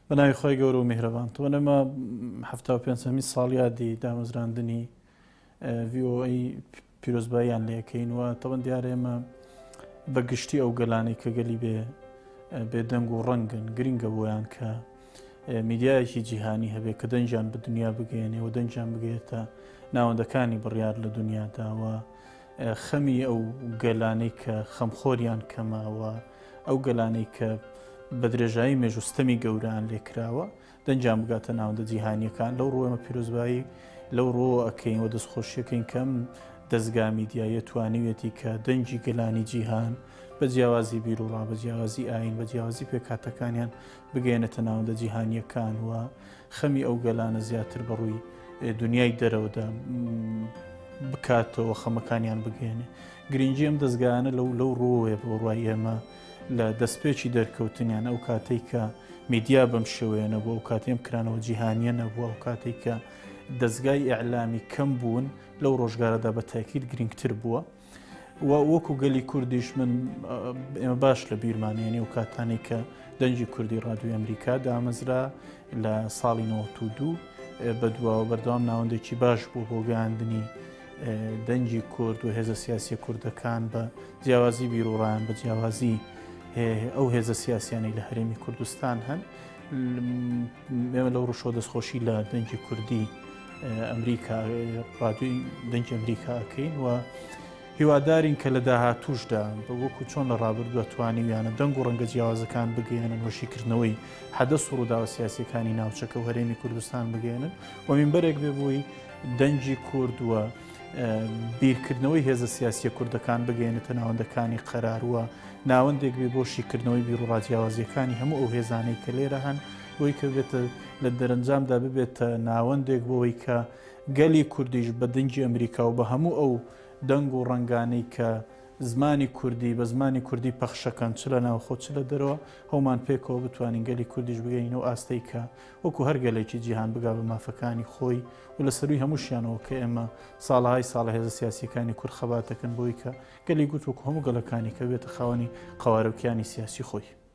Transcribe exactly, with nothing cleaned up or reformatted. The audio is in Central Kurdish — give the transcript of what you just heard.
بەناوی خۆی گەورە و میهرەبان تۆ لەمە هەفتە و پێنج ساڵ یادی دامەزراندنی ڤی ئۆ ئەی پیرۆزباییان لێەکەین وە تەوەن دیارە ئێمە بەگشتی ئەو گەلانەی کە گەلی بێ بێدەنگ و ڕەنگن گرینگە بۆیان کە میدیایەکی جیهانی هەبێ کە دەنجیان بە دنیا بگەێنێ و دەنجیان بگێتە ناوەندەکانی بڕیار لە دنیاداوە خەمی ئەو گەلانەی کە خەمخۆریان کەماوە ئەو گەلانەی کە بە درێژایی مێژوستەمی گەوران لێکراوە دەنجام بگاتە ناوەندە جیهانیەکان لەو ڕۆ ئێمە پیرۆزبایی لەو ڕۆ ئەکەین و دەستخۆشیەکەین کەم دەستگا میدیایە توانیوێتی کە دەنجی گەلانی جیهان بە جیاوازی بیرروڕا بە جیاوازی ئاین بە جیاوازی پێکاتەکانیان بگەێنێتە ناوەندە جیهانیەکان وە خەمی ئەو گەلانە زیاتر بەڕووی دنیای دەرەوەدا بکاتەوە خەمەکانیان بگەێنێ گرنگجی ئەم دەستگانە لەو لەو ڕۆوێ بۆ ڕای ئێمە لە دەستپێکی دەرکەوتنیان ئەو کاتێک کە میدیا بەم شێوەیەنە بوو ئەو کاتێم کرانەوە جیهانیە نەبووە ئەو کاتێک کە دەستگای ئیعلامی کەم بوون لەو ڕۆژگارەدا بە تاکید گرنگتر بووە و وەکو گەلی کوردیش من ئێمە باش لە بیرمانێنی و کاتانی کە دەنجی کوردی ڕادیۆی ئەمریکا دامەزرا لە ساڵی نۆڤەت و دوو بەدواوە بەردەوام ناوەندێکی باش بوو بۆ گەیاندنی دەنجی کورد و هێزە سیاسی کوردەکان بە جیاوازی بیرروڕان بە جیاوازی ئەو هێزە سیاسیانەی لە هەرێمی کوردستان هەن ئێمە لەو ڕۆژۆ دەستخۆشی لە دەنجی کوردی ئەمریکا ڕادیۆی دەنجی ئەمریکا ئەکەین و هیوادارین کە لە داهاتووشدا بە وەکو چۆن لە ڕابردووە توانیویانە دەنگ و ڕەنگە جیاوازەکان بگەێنن وەشیکردنەوەی حەدەس و ڕووداوە سیاسیەکانی ناوچەکە و هەرێمی کوردستان بگەێنن و مینبەرێک بێ بووی دەنجی کورد وە بیرکردنەوەی هێزە سیاسیە کوردەکان بگەێنێتە ناوەندەکانی قەرارووە ناوەندێک بێ بۆ شیکردنەوەی بیرروڕا جیاوازیەکانی هەموو ئەو هێزانەی کە لێرە هەن بۆی کە بێتە لە دەرەنجامدا ببێتە ناوەندێک بۆەوەی کە گەلی کوردیش بە دەنجی ئەمریکا و بە هەموو ئەو دەنگ و ڕنگانەی کە زمانی کوردی بە زمانی کوردی پەخشەکەن چ لە ناوخۆ چ لە دەرەوە هەومان پێکەوە بتوانین گەلی کوردیش بگەینەوە ئاستەی کە وەکو هەر گەلێکی جیهان بگا بە مافەکانی خۆی و لە سەروی هەمووشیانەوە کە ئێمە ساڵهای ساڵە هێزە سیاسیەکانی کورد خەباتەکەن بۆی کە گەلی گوت وەکو هەموو گەلەکانی کە بێتە خاوەنی قەوارەوکیانی سیاسی خۆی.